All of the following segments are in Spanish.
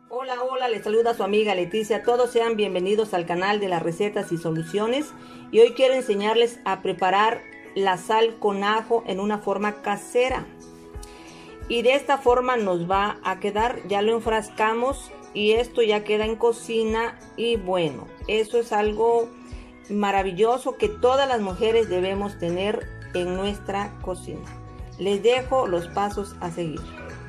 Hola, hola, les saluda su amiga Leticia. Todos sean bienvenidos al canal de las recetas y soluciones. Y hoy quiero enseñarles a preparar la sal con ajo en una forma casera. Y de esta forma nos va a quedar, ya lo enfrascamos y esto ya queda en cocina. Y bueno, eso es algo maravilloso que todas las mujeres debemos tener en nuestra cocina. Les dejo los pasos a seguir.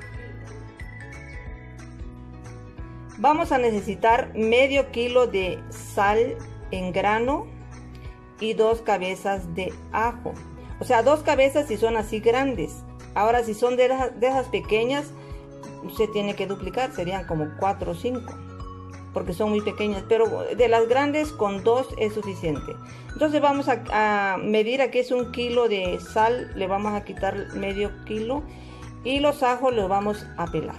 Vamos a necesitar medio kilo de sal en grano y 2 cabezas de ajo. O sea, 2 cabezas si son así grandes. Ahora si son de esas pequeñas, se tiene que duplicar, serían como 4 o 5. Porque son muy pequeñas, pero de las grandes con 2 es suficiente. Entonces vamos a medir, aquí es 1 kilo de sal, le vamos a quitar medio kilo. Y los ajos los vamos a pelar.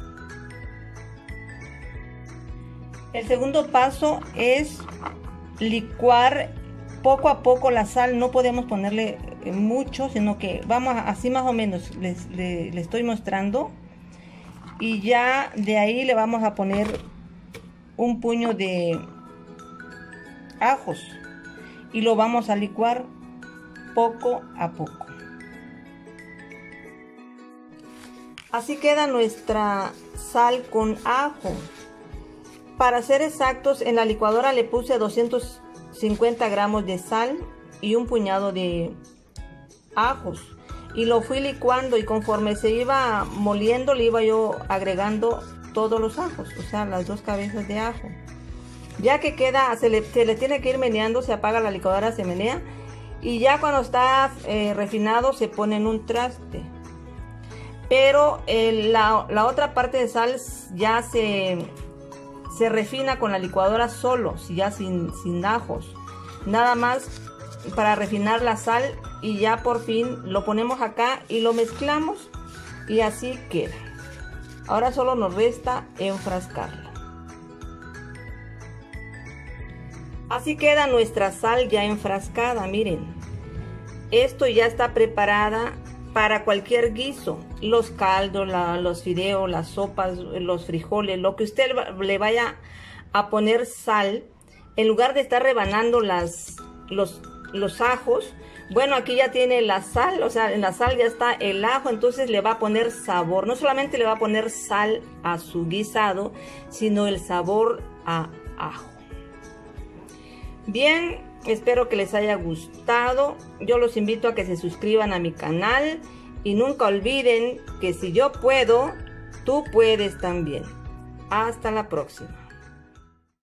El segundo paso es licuar poco a poco la sal. No podemos ponerle mucho, sino que vamos así más o menos, le estoy mostrando. Y ya de ahí le vamos a poner un puño de ajos y lo vamos a licuar poco a poco. Así queda nuestra sal con ajo. Para ser exactos, en la licuadora le puse 250 gramos de sal y un puñado de ajos. Y lo fui licuando y conforme se iba moliendo le iba yo agregando todos los ajos, o sea, las 2 cabezas de ajo. Ya que queda, se le tiene que ir meneando, se apaga la licuadora, se menea. Y ya cuando está refinado se pone en un traste. Pero la otra parte de sal ya se refina con la licuadora solo, ya sin ajos. Nada más para refinar la sal y ya por fin lo ponemos acá y lo mezclamos y así queda. Ahora solo nos resta enfrascarla. Así queda nuestra sal ya enfrascada, miren. Esto ya está preparada para cualquier guiso, los caldos, los fideos, las sopas, los frijoles, lo que usted le vaya a poner sal, en lugar de estar rebanando los ajos, bueno, aquí ya tiene la sal, o sea, en la sal ya está el ajo, entonces le va a poner sabor. No solamente le va a poner sal a su guisado, sino el sabor a ajo. Bien, espero que les haya gustado. Yo los invito a que se suscriban a mi canal y nunca olviden que si yo puedo, tú puedes también. Hasta la próxima.